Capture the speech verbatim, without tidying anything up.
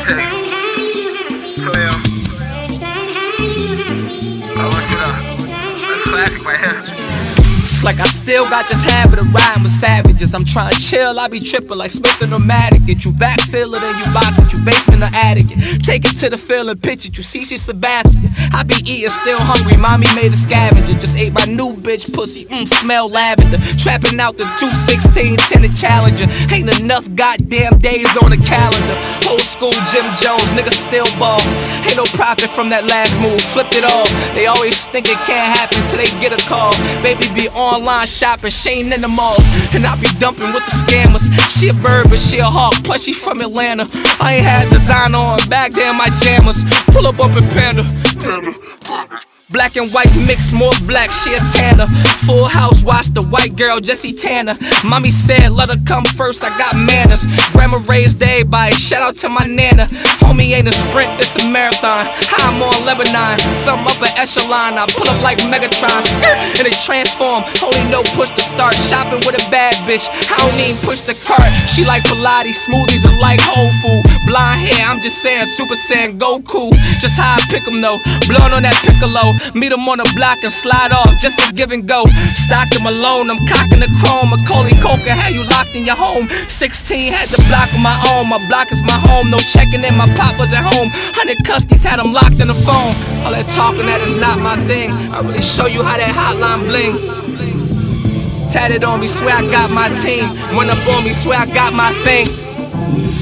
twelve. I want you to. That's classic right here. It's like I still got this habit of riding with savages. I'm trying to chill, I be tripping like Smith and Nomadic. Get you vac sealer, then you box it, you basement or attic it. Take it to the field and pitch it, you see she Sebastian. I be eating, still hungry, mommy made a scavenger. Just ate my new bitch pussy, mmm, smell lavender. Trapping out the two sixteen tenant Challenger. Ain't enough goddamn days on the calendar. Old school Jim Jones, niggas still ball. Ain't no profit from that last move, flipped it all. They always think it can't happen till they get a call. Baby be online shopping, Shane in the mall. And I be dumping with the scammers. She a bird, but she a hawk, plus she from Atlanta. I ain't had design on, back there in my jammers. Pull up up in Panda. Panda, Panda. Black and white mix, more black, she a tanner. Full house, watch the white girl, Jessie Tanner. Mommy said, let her come first, I got manners. Grandma raised everybody, shout out to my nana. Homie ain't a sprint, it's a marathon. I'm on Lebanon, some upper echelon. I pull up like Megatron, skirt, and it transform. Only know push to start, shopping with a bad bitch. I don't even push the cart. She like Pilates, smoothies are like whole food. Blonde hair, I'm just saying, Super Saiyan Goku. Just how I pick 'em though, blowing on that piccolo. Meet him on the block and slide off, just a give and go. Stock him alone, I'm cocking the chrome. Macaulay Culkin had you locked in your home. sixteen had the block of my own. My block is my home, no checking in, my pop was at home. Hundred custies had him locked in the phone. All that talking, that is not my thing. I really show you how that hotline bling. Tatted on me, swear I got my team. Run up on me, swear I got my thing.